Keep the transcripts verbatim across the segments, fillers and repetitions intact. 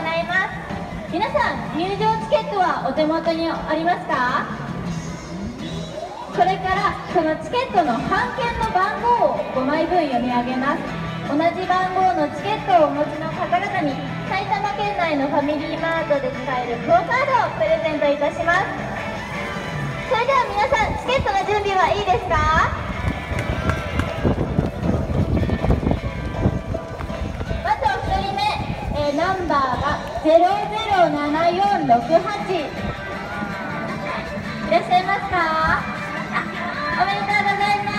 います。皆さん、入場チケットはお手元にありますか？これからそのチケットの半券の番号をごまいぶん読み上げます。同じ番号のチケットをお持ちの方々に埼玉県内のファミリーマートで使えるクオカードをプレゼントいたします。それでは皆さん、チケットの準備はいいですか？まずお一人目、えー、ナンバーがゼロゼロななよんろくはち、いらっしゃいますか？おめでとうございます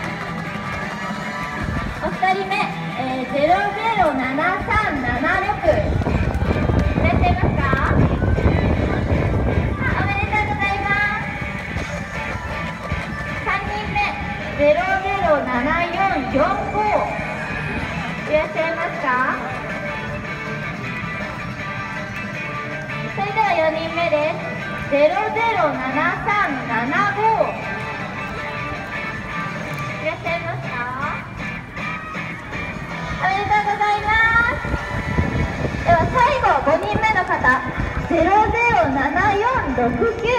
。お二人目、えー、ゼロゼロななさんななろく、いらっしゃいますか？おめでとうございます。さんにんめ、ゼロゼロななよんよんご、いらっしゃいますか？それではよにんめです。ゼロゼロななさんななご、いらっしゃいますか？おめでとうございます。では最後ごにんめの方、ゼロゼロななよんろくきゅう、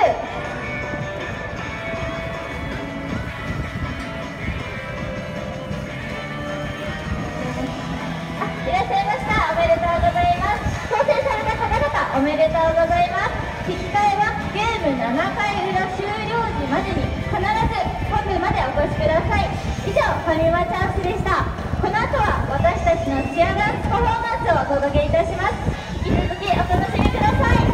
いらっしゃいました。おめでとうございます。当選された方々、おめでとうございます。引き換えはゲームななかい裏終了時までに必ず本部までお越しください。以上、ファミマチャンスでした。この後は私たちのチアダンスパフォーマンスをお届けいたします。引き続きお楽しみください。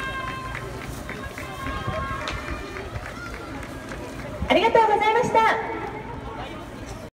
ありがとうございました。